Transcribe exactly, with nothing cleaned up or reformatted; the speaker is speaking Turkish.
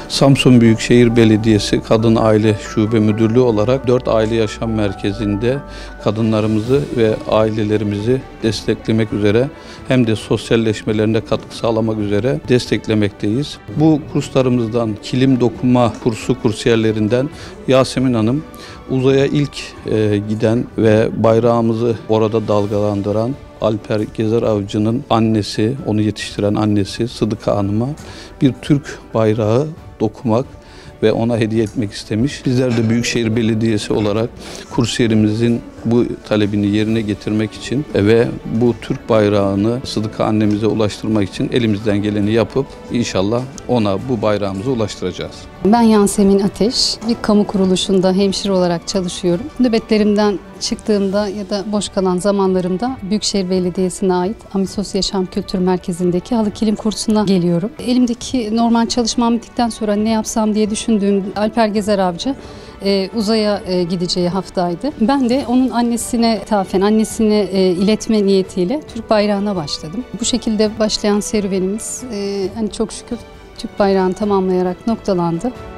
Samsun Büyükşehir Belediyesi Kadın Aile Şube Müdürlüğü olarak dört Aile Yaşam Merkezi'nde kadınlarımızı ve ailelerimizi desteklemek üzere hem de sosyalleşmelerine katkı sağlamak üzere desteklemekteyiz. Bu kurslarımızdan kilim dokuma kursu kursiyerlerinden Yasemin Hanım, uzaya ilk e, giden ve bayrağımızı orada dalgalandıran Alper Gezer Avcı'nın annesi, onu yetiştiren annesi Sıdıka Hanım'a bir Türk bayrağı dokumak ve ona hediye etmek istemiş. Bizler de Büyükşehir Belediyesi olarak kursiyerimizin bu talebini yerine getirmek için ve bu Türk bayrağını Sıdıka annemize ulaştırmak için elimizden geleni yapıp inşallah ona bu bayrağımızı ulaştıracağız. Ben Yasemin Ateş, bir kamu kuruluşunda hemşire olarak çalışıyorum. Nöbetlerimden çıktığımda ya da boş kalan zamanlarımda Büyükşehir Belediyesi'ne ait Amisos Yaşam Kültür Merkezi'ndeki halı kilim kursuna geliyorum. Elimdeki normal çalışmam bittikten sonra ne yapsam diye düşündüğüm Alper Gezer Avcı e, uzaya e, gideceği haftaydı. Ben de onun annesine ithafen, annesine e, iletme niyetiyle Türk bayrağına başladım. Bu şekilde başlayan serüvenimiz e, hani çok şükür Türk bayrağını tamamlayarak noktalandı.